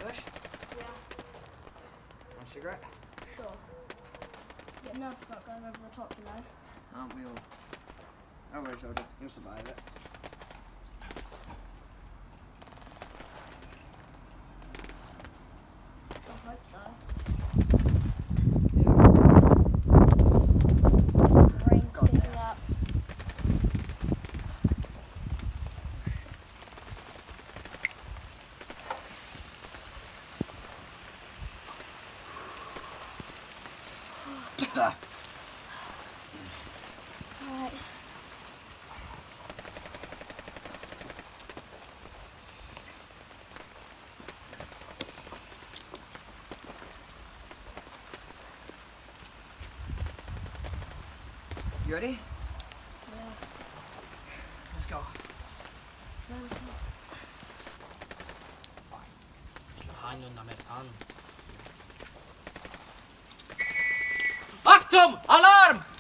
Bush? Yeah. Want a cigarette? Sure. Get nerves about going over the top, you know. Aren't we all? Oh, worries, Roger. You'll survive it. I hope so. Rain's picking up. Alright. You ready? Yeah. Let's go. Han amerikan. Achtung! Alarm!